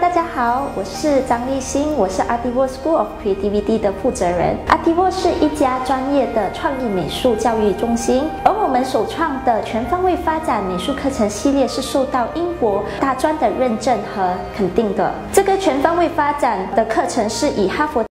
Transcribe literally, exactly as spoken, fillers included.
大家好，我是张立新，我是 Artivolt School of Creativity 的负责人。Artivolt 是一家专业的创意美术教育中心，而我们首创的全方位发展美术课程系列是受到英国大专的认证和肯定的。这个全方位发展的课程是以哈佛